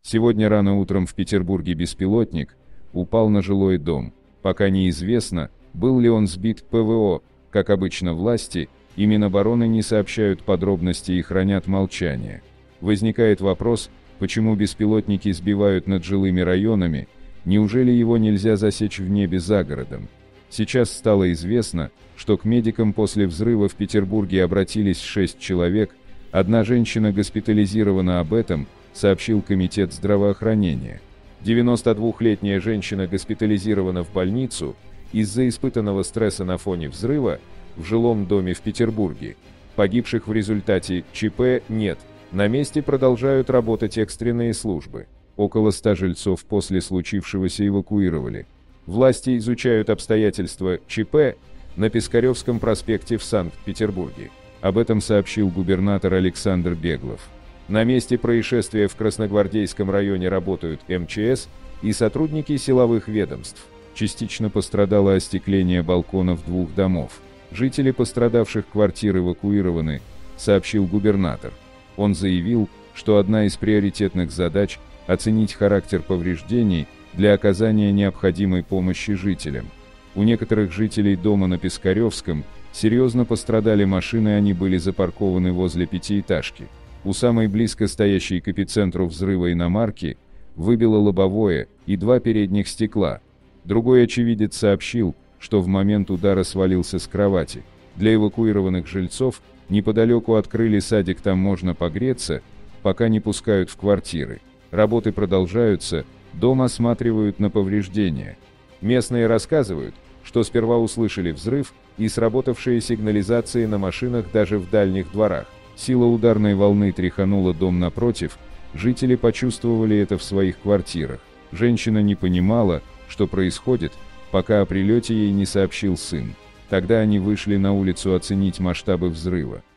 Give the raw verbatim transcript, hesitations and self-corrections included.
Сегодня рано утром в Петербурге беспилотник упал на жилой дом. Пока неизвестно, был ли он сбит ПВО. Как обычно, власти и Минобороны не сообщают подробности и хранят молчание. Возникает вопрос, почему беспилотники сбивают над жилыми районами, неужели его нельзя засечь в небе за городом? Сейчас стало известно, что к медикам после взрыва в Петербурге обратились шесть человек, одна женщина госпитализирована. Об этом сообщил Комитет здравоохранения. девяностодвухлетняя женщина госпитализирована в больницу из-за испытанного стресса на фоне взрыва в жилом доме в Петербурге. Погибших в результате ЧП нет. На месте продолжают работать экстренные службы. Около ста жильцов после случившегося эвакуировали. Власти изучают обстоятельства ЧП на Пискаревском проспекте в Санкт-Петербурге. Об этом сообщил губернатор Александр Беглов. На месте происшествия в Красногвардейском районе работают эм че эс и сотрудники силовых ведомств. Частично пострадало остекление балконов двух домов. Жители пострадавших квартир эвакуированы, сообщил губернатор. Он заявил, что одна из приоритетных задач – оценить характер повреждений для оказания необходимой помощи жителям. У некоторых жителей дома на Пискаревском серьезно пострадали машины, они были запаркованы возле пятиэтажки. У самой близко стоящей к эпицентру взрыва иномарки выбило лобовое и два передних стекла. Другой очевидец сообщил, что в момент удара свалился с кровати. Для эвакуированных жильцов неподалеку открыли садик, там можно погреться, пока не пускают в квартиры. Работы продолжаются, дом осматривают на повреждения. Местные рассказывают, что сперва услышали взрыв и сработавшие сигнализации на машинах даже в дальних дворах. Сила ударной волны тряханула дом напротив, жители почувствовали это в своих квартирах. Женщина не понимала, что происходит, пока о прилете ей не сообщил сын. Тогда они вышли на улицу оценить масштабы взрыва.